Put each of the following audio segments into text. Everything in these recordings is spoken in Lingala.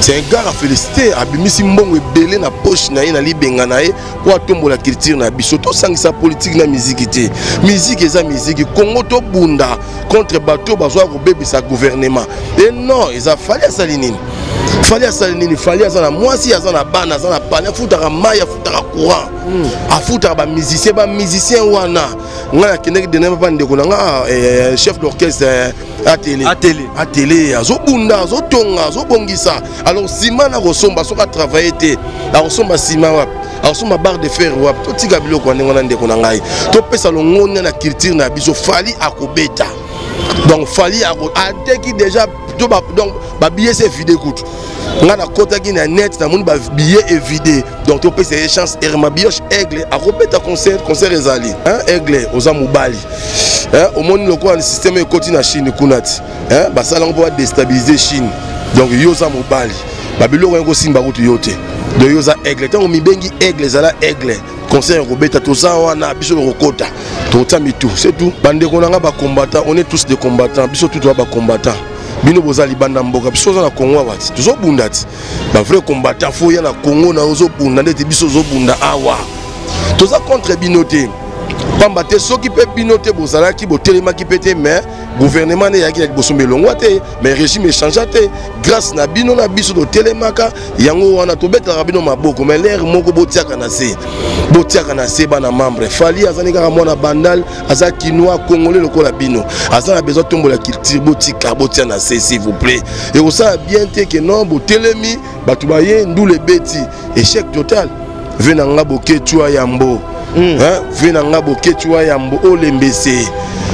C'est un gars à féliciter. Abimisi mbongo ebele na poche na ye na libenga na ye pour tomber la culture na biso. To sangisa politique na musique te. Musique eza musique. Congo to bunda contre bateau bazwa ko bébé sa gouvernement. Et non, ils a fallu salinine. Fallait salinine, fallait azana moi si azana bana azana pana futaka maya futaka courant. A futaka ba musicien wana. Nga keneki de nema bande ko nga chef d'orchestre à télé azo bunda azo tonga azo bongisa. Alors sima na kosomba soka travailler te. La kosomba sima wap. Asoma barre de fer wap. To tika biloko ngona ndeko na ngai. To pesa longona na culture na biso fali akobeta. Donc fali adeki déjà donc ba billet c'est vidé coûte. On a côté qui est net, na ba billet est vidé. Donc tu peux essayer chance Herma Bioche Aigle à répéter concert ezali. Hein Aigle aux Amoubali. Hein au monde local le système est continue na Chine kunati. Hein ba ça on va déstabiliser Chine. Donc yoza Mobali. Ba biloko ngo simba kutu yote. Donc yoza Aigle tant mi bengi Aigle zala Aigle. Concert Robeta toza wana biso rokota. Totami tout, c'est tout. Bande konanga ba combattants, on est tous des combattants. Biso tout ba combattants. Bino bozali banda mboka biso za na Congo wati tuzo bunda ti ba vrai combattant fo ya na Congo na ozo bunda ndeti biso zo bunda awa toza contre binote pamba te soki pe binote bozala ki botelema ki pete mais gouvernement ne yaki bosombe longwa te mais régime change te grâce na bino na biso do telemaka yango wana to betala bino maboko mais l'air moko botiaka na se bana membre fali azani kaka mwana bandal aza kinois congolais lokola bino azana besoin tombo la culture botika botia na se s'il vous plaît et on ça bien te que non botelemi batu baye ndule beti échec total venanga boketua yambo hein venanga boketua yambo olembese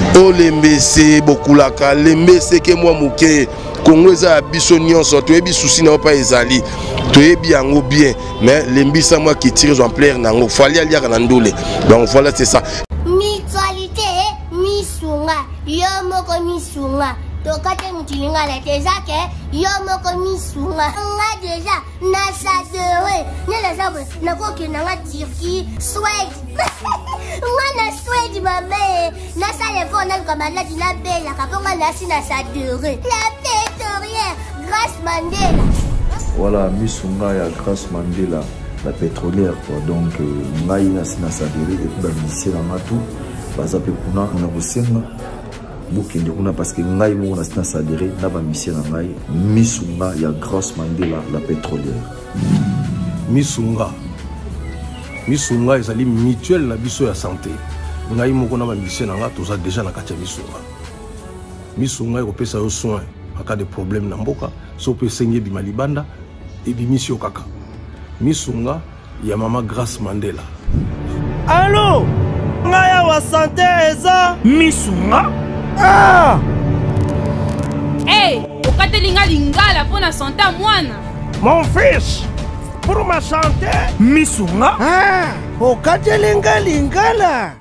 bokulaka lembese ke mwa muke Congo eza biso nyonso to ebi souci na pa ezali to ebi yango bien mais lembisa moi qui tire en plaire nango fali alia kana ndule donc voilà c'est ça mutualité misunga yo moko misunga tokate mutilinga la tezake yo moko misunga nga déjà na sadere nela sabe na koki na nga Turquie Suède nga Suède mame na sale fona comme la dina bella kaponga na sina sadere la pétrolière Grâce Mandela. Voilà misunga ya Grâce Mandela la pétrolière quoi donc ngai na sina sadere et puis ba mission na matu baza pe kuna na kosenga bukende kuna parce que ngai mo na sina sadere na ba mission na ngai misunga ya Grâce Mandela la pétrolière. Misunga ezali mutuelle na biso ya santé. Ngai mo na ba mission na nga toza déjà na kati ya misunga ko pesa yo soin en cas de problème na mboka so pe sengi bi malibanda et bi mission kaka. Misunga ya mama Grâce Mandela. Allô ngaya wa santé eza misunga ah hey okatelinga lingala pona santé mwana mon fils pour ma santé misunga ah okatelinga lingala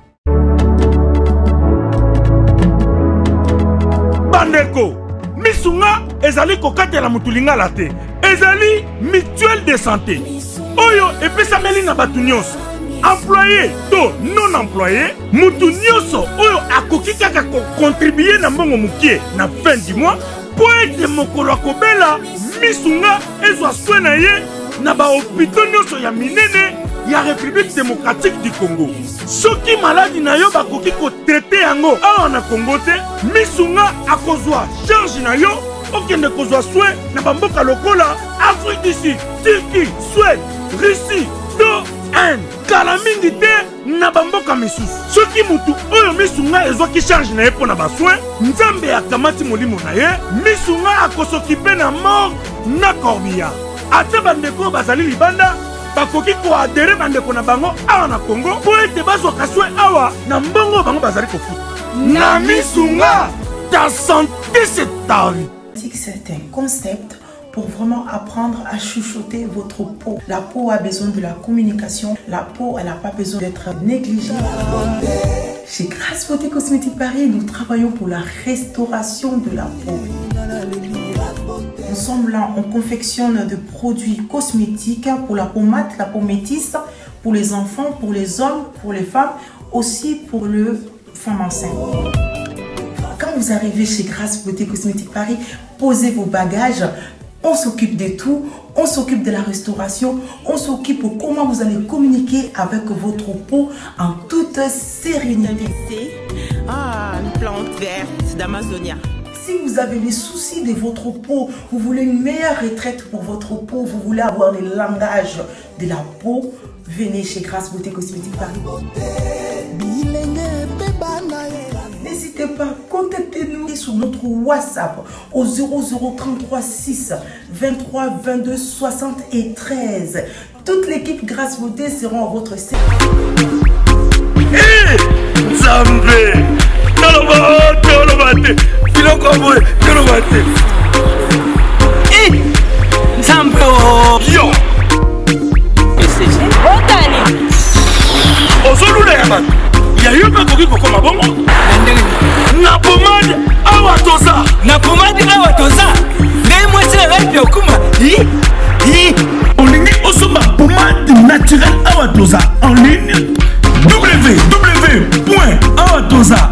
bandeko misunga ezali kokatela mutu lingala te ezali mutuelle de santé oyo epesameli na batu nyonso employé to non employé mutu nyonso oyo akoki kaka contribuer na mbongo mukie na fin du mois po ete mokolo akobela misunga ezwa soin na ye na bahôpitaux nyonso ya minene ya République démocratique du Congo. Soki maladi na yo bakoki kotraite yango awa na Congo te misunga akozwa charge na yo okende kozwa soin na bamboka lokola Afrique du Sud, Turquie, Suède, Russie, to Inde. Kala mingi te na bamboka misusu. Soki mutu oyo misunga ezwaki charge na ye pona basoin nzambe akamati molimo na ye misunga akosokipe na mort na corbillard. Ate bandeko bazali libanda bakoki koadere bandeko na bango awa na Congo po ete bazwaka soin awa na mbongo bango bazali kofuta na misunga. Ta santé c'est ta vie. C'est un concept pour vraiment apprendre à chuchoter votre peau. La peau a besoin de la communication. La peau, elle n'a pas besoin d'être négligée. Chez Grâce Beauté Cosmétique Paris, nous travaillons pour la restauration de la peau. Nous sommes là, on confectionne des produits cosmétiques pour la peau mate, la peau métisse, pour les enfants, pour les hommes, pour les femmes, aussi pour les femmes enceintes. Quand vous arrivez chez Grâce Beauté Cosmétique Paris, posez vos bagages, On s'occupe de tout, on s'occupe de la restauration, on s'occupe de comment vous allez communiquer avec votre peau en toute sérénité. Ah, une plante verte d'Amazonia. Si vous avez des soucis de votre peau, vous voulez une meilleure retraite pour votre peau, vous voulez avoir le langage de la peau, venez chez Grasse Beauté Cosmétique Paris. N'hésitez pas, contactez-nous sur notre WhatsApp au 0033 6 23 22 73. Toute l'équipe Grasse Beauté sera à votre service. Hey, Zambé, yo ozolula ya bato ya yo mpe koki kokoma bongo na pomade awa toza nde mwasi na ngai mpe okuma olingi osomba pomade naturel awa toza en ligne www.awatoza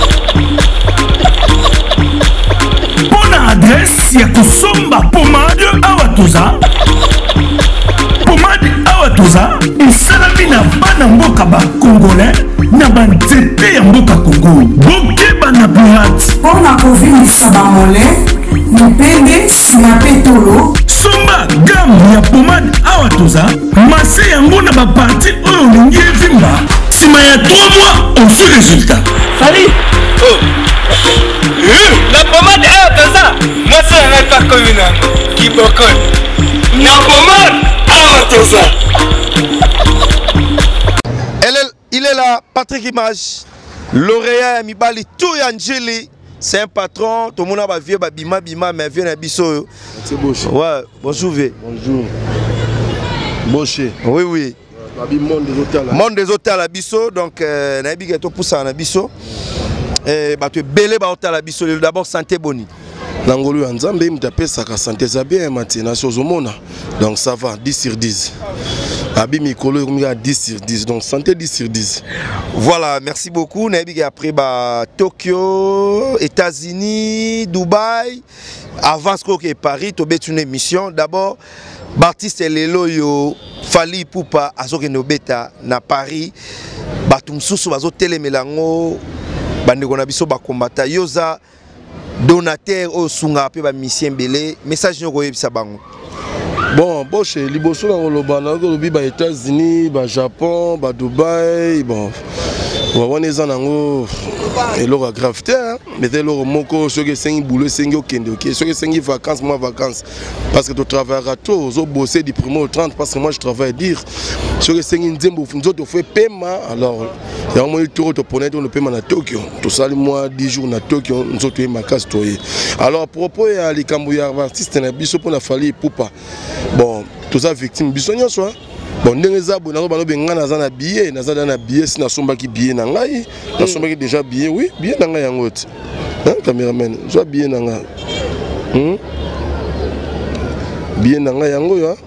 mpona adresse ya kosomba pomade awa toza. Pomade awa toza esalami na bana mboka ba congolais na banzete ya mboka Congo. Bokeba na pirate Mpona kovilisa bamole, mipende, sima pe tolo. somba gamme ya pomade awa toza mase yango na baparti oyo olingi evimba nsima ya 3 mois osu résultat. Salut. La pommade awa toza mwasi na ngai pa komi nango kibokoni na pommade awa toza. Il est là, Patrick Image, lauréat Mibali Touyangeli. C'est un patron, tout le monde va vivre bima mais vient à Bisso. C'est Boché. Ouais, bonjour. Bonjour. Boché. Oui. Monde des hôtels à Bisso, donc Nabi Gato Poussa à Bisso. Et bah tu es belé bah hôtel à Bisso. D'abord santé boni. Nangolu Nzambe m'tapé ça santé ça bien maintenant sur Zomona. Donc ça va 10 sur 10. Abi Mikolo il a 10 sur 10 donc santé 10 sur 10. Voilà, merci beaucoup. Nabi après bah Tokyo, États-Unis, Dubaï, avant que Paris, tu as une émission. D'abord, Baptiste Lelo yo Fali Poupa azoke no beta na Paris. Batum susu bazo telemelango bandeko na biso ba kombata yoza donateur au sunga pe ba mission belé message nyoko yebisa bango. Bon, Boché, liboso na ngolobana ngolobi ba États-Unis, ba Japon, ba Dubaï, bon. On est en ango et l'or grave terre, mais l'or moko ceux qui sont boulot sont okende ok, ceux qui sont vacances moi vacances parce que tu travailles à tout, aux bosser du 1er au 30 parce que moi je travaille dire ceux qui sont nzembo funzo to fait paiement alors il y a un tour de poney le paiement à Tokyo tout ça le mois 10 jours na Tokyo nous autres ma casse toyer alors à propos ya les Cambouya artistes na biso pour la Fali Poupa bon tout ça victime bisonyo soit bon ndengeza bo nazo bano benga naza na billet naza na billet si na somba ki billet na ngai na somba ki déjà billet oui billet na ngai yango ti hein cameraman zo billet na ngai billet na ngai yango yo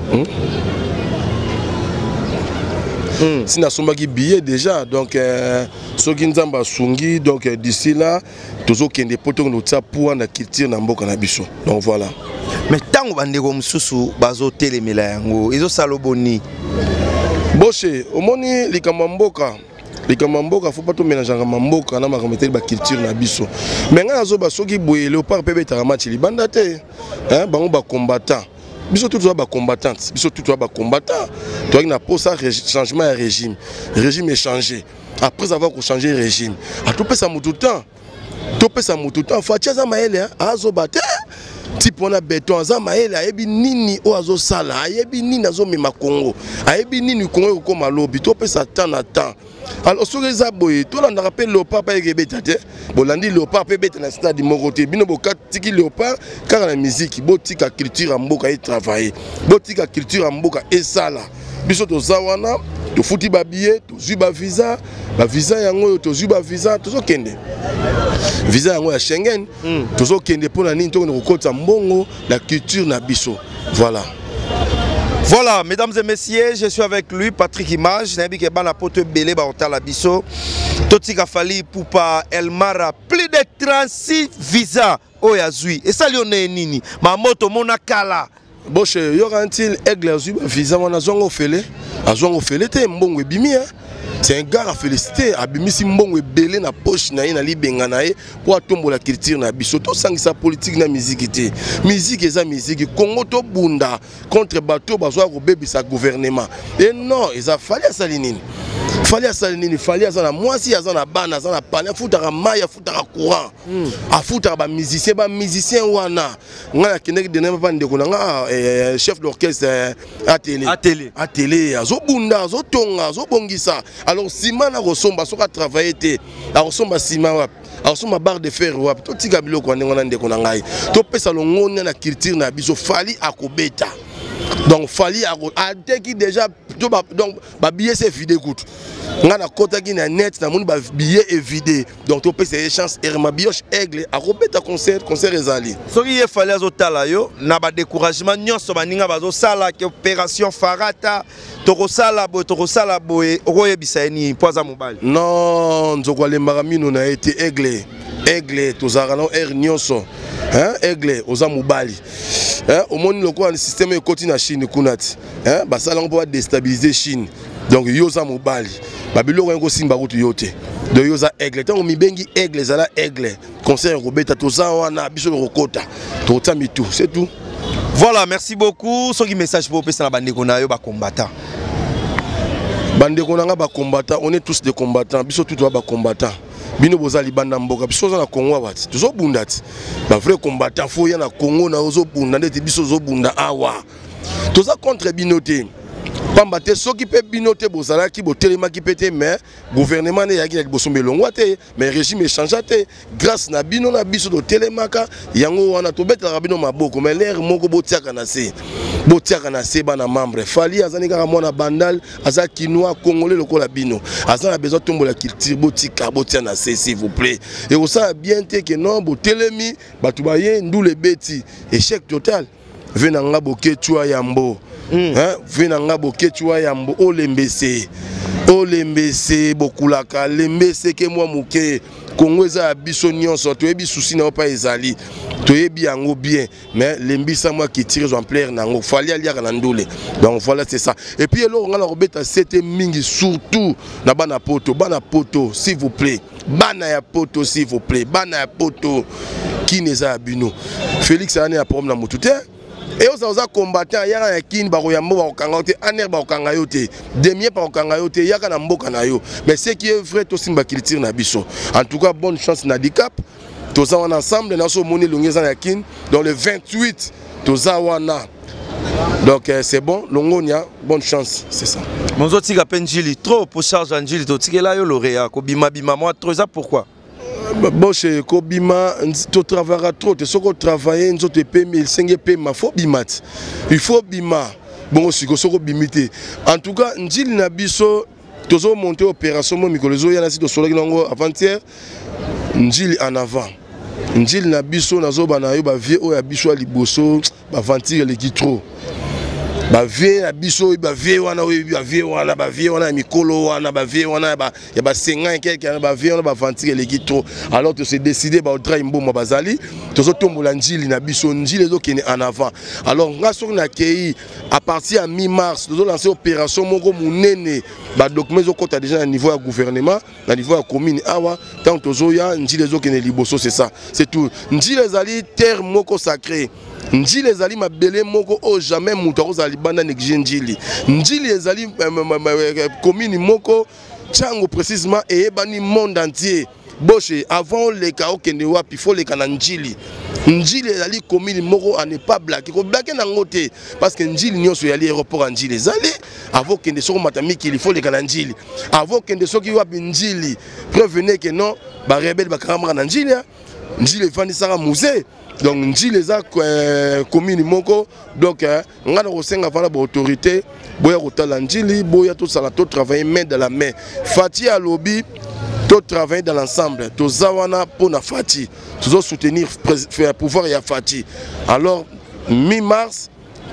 si na somba ki billet déjà donc soki nzamba sungi donc d'ici là tozo kende poto no tsa pour na culture na mboka na biso donc voilà. Mais tant bandeko mususu bazo telemela yango ezo saloboni Boché omoni likamamboka faut pas tout mélanger mamboka na makamete ba culture na biso mais nga nazo ba soki boye léopard pe betaka match libanda te hein bango ba combattant biso tout ba combattante biso tout ba combattant toi na posa changement de régime est changé après avoir changé régime a tout pesa mutu temps fatia za maele azo bate tipona béton za maele ayebi nini o azo sala ayebi nini azo mema Congo ayebi nini Congo ko malobi to pesa temps na temps alors sur les aboyés to la rappelle léopard pa ekebeta te bolandi léopard pe beta na stade moroté bino bokatiki léopard car la musique botika culture en mboka et travailler botika culture en mboka et sala biso to zawana to futi ba billet to zuba visa yango to zuba visa to kende visa yango ya Schengen to kende pona nini to ko kota mbongo la culture na biso voilà. Voilà, mesdames et messieurs, je suis avec lui, Patrick Image. Nabi ke bana poto belé ba otala biso. Totika Fali Poupa Elmara plus de 36 visas. oyazui esali one nini mamoto mona kala Boche yorantil aigle azui visa wana zongo fele azongo fele te mbongo ebimi hein. C'est un gars à féliciter, abimisi mbongo ebele na poche na ye na libenga na ye pour atombola culture na biso to sangisa politique na musique te. Musique eza musique Congo to bunda contre bateau bazwa ko bebisa gouvernement. Et non, eza fali asali nini? Fali asali nini? Fali azana mwasi azana bana azana pana futaka maya futaka courant. Afutaka ba musicien wana. Nga kineki de nema pande ko nga chef d'orchestre à télé azo bunda azo tonga azo bongisa. Alors Sima na resomba soka travailler te. La resomba Sima wap. Alors sur ma barre de fer wap. To tika biloko ngona ndeko na ngai. To pesa longona na culture na biso fali akobeta. Donc fali qui déjà donc ba billet c'est vidé coûte. Ngana kota ki na net na moni ba billet est vidé. Donc to pesa chance Herma Bioche aigle akobeta concert ezali. Soki ye fali azotala yo na ba découragement nyonso baninga bazo sala ke opération Farata tokosala boye okoyebisa ni poza mobile. Non, nzoko lembaka mino na été aigle tozaka na air nyonso. Hein aigle oza mobali. Hein au monde loko le système ekoti na Chine kunati. Hein basala ngo pour déstabiliser Chine. Donc yoza mobali. Babilo ngo simba kutu yote. De yoza aigle tango mibengi aigle zala aigle. Conseil Robeta toza wana biso rokota. Tota mitu, c'est tout. Voilà, merci beaucoup. Soki message pour pesa na bandeko na yo ba combattant. Bandeko nanga ba combattant, on est tous des combattants. Biso tout ba combattant. Bino bozali banda mboka biso za na Congo wati. Tuzo bundati. Ba vrai combattant fo ya na Congo na ozo bunda ndete biso zo bunda awa. Toza contre binote. Pamba te soki pe binote bozala ki botelema ki pete mais gouvernement ne yaki na bosombe longwa te mais régime échangea te grâce na bino na biso do telemaka yango wana to betala bino maboko mais l'air moko botiaka na se bana membre fali azani kaka mwana bandal aza kinois congolais lokola bino azana besoin tombola culture botika botia na se s'il vous plaît et ça bien te que non botelemi batu baye ndule beti échec total venanga boketua yambo venanga boketua yambo olembese bokulaka lembese ke mwa muke Congo eza biso nyonso toyebi souci na pa ezali toyebi yango bien mais lembisa moi qui tire en plaire nango fali aliaka na ndule donc voilà c'est ça et puis eloko ngana robeta c'était mingi surtout na bana poto s'il vous plaît bana ya poto s'il vous plaît bana ya poto qui neza bino Félix ane ya problème na mutu te et aux combattants yaka na kin ba koyambo ba kokanga te aner ba kokanga yo te demier ba kokanga yo te yaka na mboka na yo mais ce qui est vrai to simba culture na biso en tout cas bonne chance na handicap tous on ensemble na so moni longeza na kin dans le 28 tous wana donc c'est bon longonia bonne chance c'est ça monzo tika penjili trop pour charge anjili to tikela yo lauréat ko bima moi trop ça pourquoi bon chez Kobima tu travailleras trop tu sais qu'on travaille nous te paye 1500 paiement faut bimat il faut bima bon si ko soko bimité en tout cas njili na biso tozo monter opération mo mikolozo yana si to solo nango avant-hier njili en avant njili na biso nazo bana yo ba vie o ya biso liboso ba ventir le kitro ba vie na biso ba vie wana mikolo wana ba vie wana ya ba 50 quelqu'un ba vie wana ba ventir le kitro alors to se décider ba otra mboma bazali tozo tombola njili na biso njili ezo kene en avant alors nga so na kei à partir à mi-mars tozo lancer opération moko munene ba document zo kota déjà à niveau ya gouvernement na niveau ya commune awa tant tozo ya njili ezo kene liboso c'est ça c'est tout njili ezali terre moko sacré njili ezali mabele moko o jamais mutu akozali banda néglige njili ezali commune moko chango précisément eyebani monde entier boche avant le kao kende wapi faut le kana njili ezali commune moko a ne pas blaquer ko blaquer nango te parce que njili nyonso yali aéroport njili ezali avant kende soko matamiki il faut le kana njili avant kende soki wapi njili prévenez que non ba rebelle ba kamara na njili njili efandisaka musée donc njili eza commune moko donc ngana kosenga fana ba autorité boya kotala njili boya to sala to travailler main dans la main Fati à lobby to travailler dans l'ensemble to zawana pour na Fati to soutenir pouvoir ya Fati alors mi-mars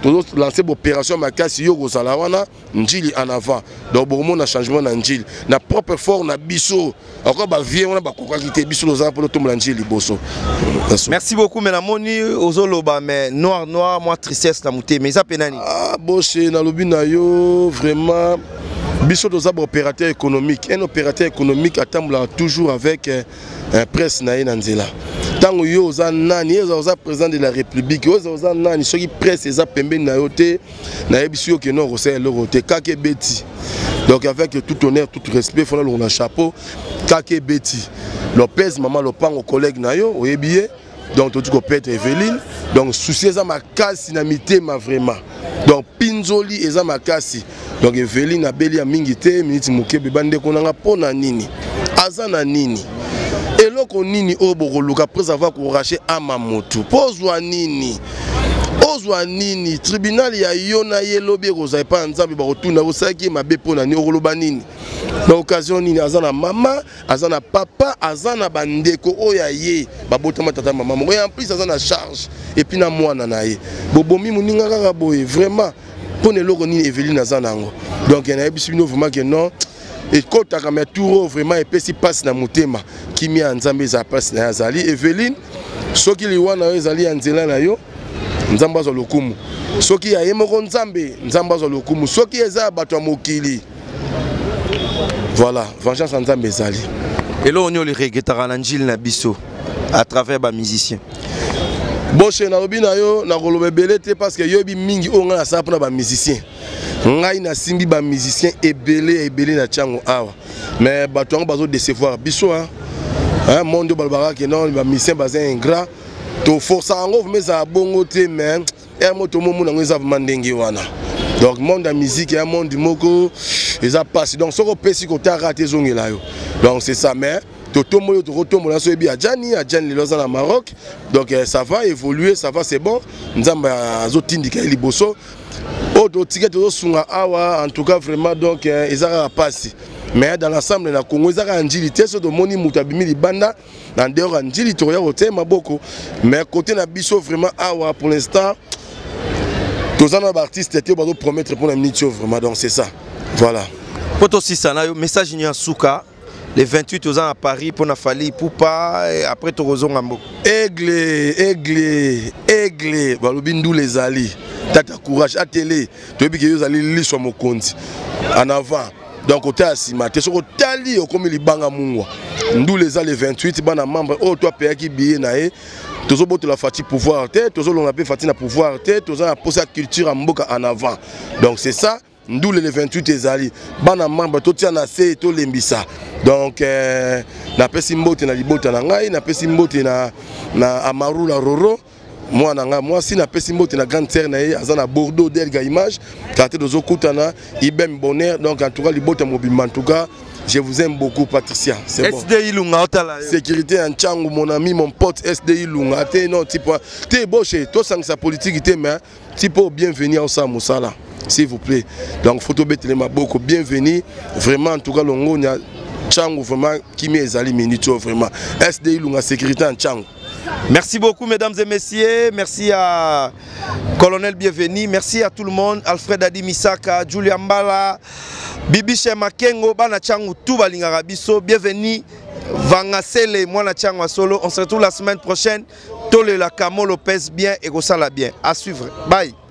lancer l'opération makasi yo kozala wana njili en avant donc beaucoup na changement na njili na propre fort na biso encore ba vie wana ba kokaki te biso lozala pour tomber njili boso. Merci beaucoup menamoni ozoloba mais noir moi tristesse na muté mais ça penani ah boshe na lobi na yo vraiment biso toza opérateur économique un opérateur économique attambla toujours avec un presse na ye na nzela tango yo oza nani oza président de la république oza nani soki presse eza pembeni na yo te na yebiso yo ke no rosel loro te kake beti donc avec tout honneur tout respect fona le chapeau kake beti Lopez maman lopango collègue na yo oyebiye donc tout ko peut être Evelyne donc souci eza makasi na mitema vraiment donc pinzoli eza makasi donc Evelyne abeli ya mingi te miniti mokebe bande konanga pona nini azana nini eloko nini obokoluka après avoir raché ama motu pozwa nini ozwa nini tribunal ya yona yelobi kozai pa nzambe bakotuna osaki mabe pona ni okoloba nini na occasion nini azana mama azana papa azana bandeko oya ye babotama tata mama moko en plus azana charge et puis na mwana na ye bobomi muninga kaka boye vraiment pone eloko nini Evelyne azana ngo donc na yebiso bino vraiment que non et quand tu as tout vraiment et puis si passe na mutema kimi ya nzambe za passe na azali Evelyne soki liwana ezali ya nzela na yo nzambe azwa lokumu soki ya ye moko nzambe azwa lokumu soki eza bato ya mokili voilà vengeance nzambe ezali elo onyo le regretara na njili na biso à travers ba musicien boshe na lobi na yo na koloba ebele te parce que yobi mingi onga na sala mpona ba musicien ngai na simbi ba musicien ebele na tiango awa mais bato yango bazo décevoir biso hein monde balbara ke non ba musicien baza ingrat to força yango vmeza bongo te mais moto momu nango eza vraiment ndenge wana donc monde la musique et un monde moko eza passe donc soko pesi ko ta raté zongela yo donc c'est ça mais totomo yo totomo na so ebi ajani le loza na Maroc donc ça va évoluer ça va c'est bon nzamba azotindika liboso oto ticket to sunga awa en tout cas vraiment donc ezara passe mais dans l'ensemble na Congo ezara njili te so de moni mutabimi libanda na ndeo njili to ya hotel maboko mais côté na biso vraiment awa pour l'instant tous les artistes étaient pour promettre pour la minute vraiment donc c'est ça voilà poto sisa na yo message ni asuka les 28 aux ans à Paris pour na fali poupa après torozo ngambo aigle balobindu les ali tata courage à télé tu bi que yo ali liswa mokonzi en avant donc au tasima te soko tali comme libanga mungwa ndu les ali 28 bana membre oh toi pays qui billet na e tozo boto la fati pouvoir te tozo longa pe fati na pouvoir te tozo na posa culture en mboka en avant donc c'est ça ndu les 28 ezali bana membre to tia na se to lembisa donc na pesi mbote na libota na ngai na pesi mbote na Amarula Roro moi na ngai moi si na pesi mbote na grande sœur na ye azana Bordeaux d'Elga image quartier dozo kutana Ibem Bonheur donc en tout cas libota mobimba en tout cas je vous aime beaucoup Patricia c'est bon SDI Lunga otala sécurité en Tchango mon ami mon pote SDI Lunga te non type te boche to sang sa politique te mais type bienvenue au Samusala s'il vous plaît donc photo betele maboko bienvenue vraiment en tout cas longo nya Tchango vraiment qui m'ezali minute vraiment SDI Lunga sécurité en Tchango. Merci beaucoup mesdames et messieurs, merci à Colonel Bienvenu, merci à tout le monde, Alfred Adi Misaka, Julia Mbala, Bibi Shema Kengo, Bana Tchango, tout Balingara Biso, bienvenue, Vangasele, moi na Tchango solo, on se retrouve la semaine prochaine, Tole la Camo Lopez bien et Gosala bien, à suivre, bye.